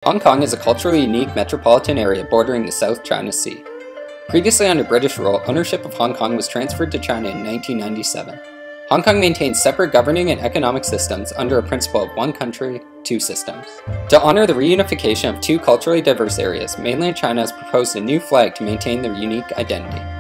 Hong Kong is a culturally unique metropolitan area bordering the South China Sea. Previously under British rule, ownership of Hong Kong was transferred to China in 1997. Hong Kong maintains separate governing and economic systems under a principle of one country, two systems. To honor the reunification of two culturally diverse areas, Mainland China has proposed a new flag to maintain their unique identity.